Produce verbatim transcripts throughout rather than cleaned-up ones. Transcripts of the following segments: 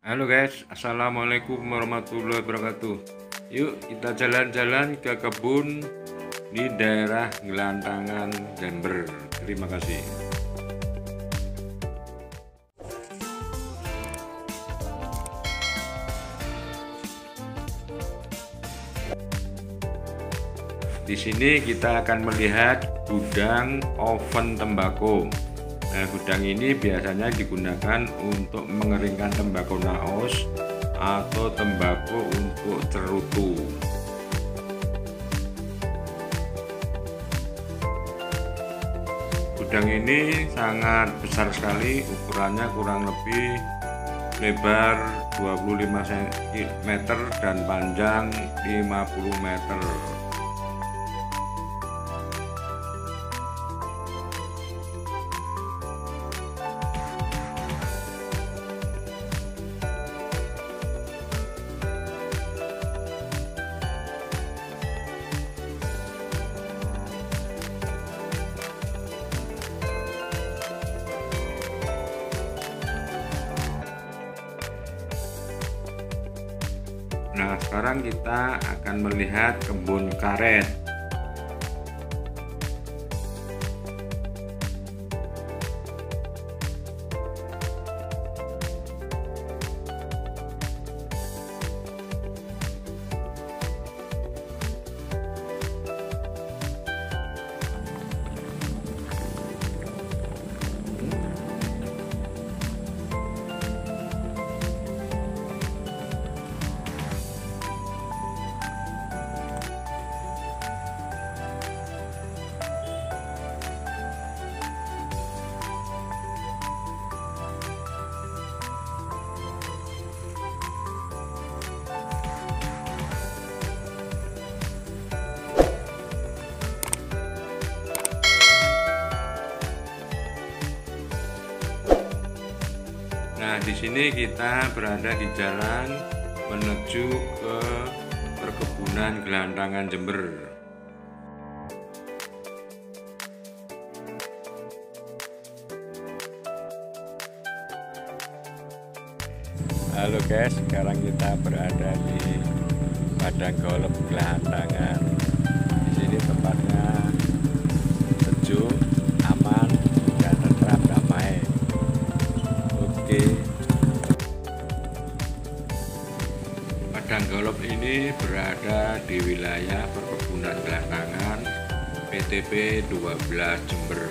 Halo guys, assalamualaikum warahmatullahi wabarakatuh. Yuk kita jalan-jalan ke kebun di daerah Gelantangan, Jember. Terima kasih. Di sini kita akan melihat gudang oven tembakau. Nah, gudang ini biasanya digunakan untuk mengeringkan tembakau naos atau tembakau untuk cerutu. Gudang ini sangat besar sekali, ukurannya kurang lebih lebar dua puluh lima sentimeter dan panjang lima puluh meter. Nah, sekarang kita akan melihat kebun karet. Nah, di sini kita berada di jalan menuju ke perkebunan Gelantangan, Jember. Halo guys, sekarang kita berada di Padang Golf Gelantangan. Di sini tempatnya sejuk, aman, dan tentram damai. Padang Golf ini berada di wilayah perkebunan Gelantangan P T P dua belas Jember.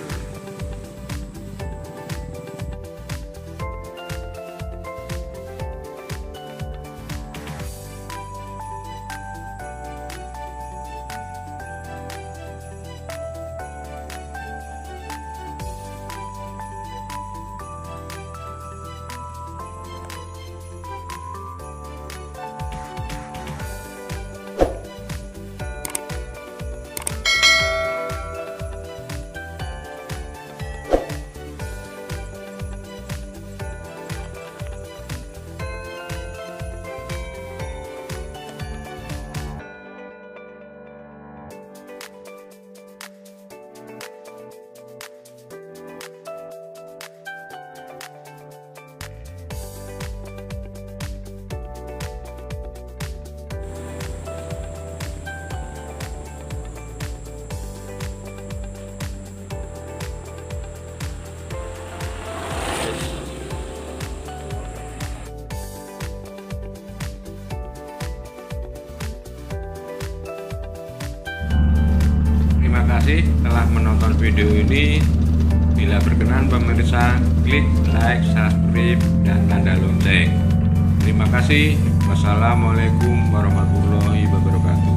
Terima kasih telah menonton video ini. Bila berkenan pemirsa, klik like, subscribe, dan tanda lonceng. Terima kasih. Wassalamualaikum warahmatullahi wabarakatuh.